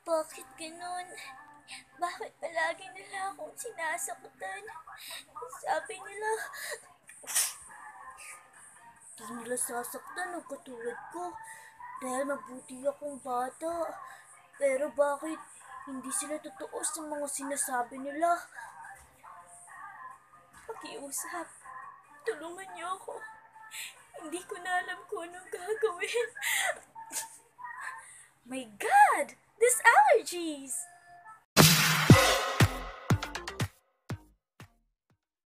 Bakit ganun? Bakit palagi nila akong sinasaktan? Sabi nila, di nila sasaktan ang katulad ko dahil mabuti akong bata. Pero bakit hindi sila totoo sa mga sinasabi nila? Pakiusap, tulungan niyo ako. Hindi ko na alam kung anong gagawin. My God! These allergies!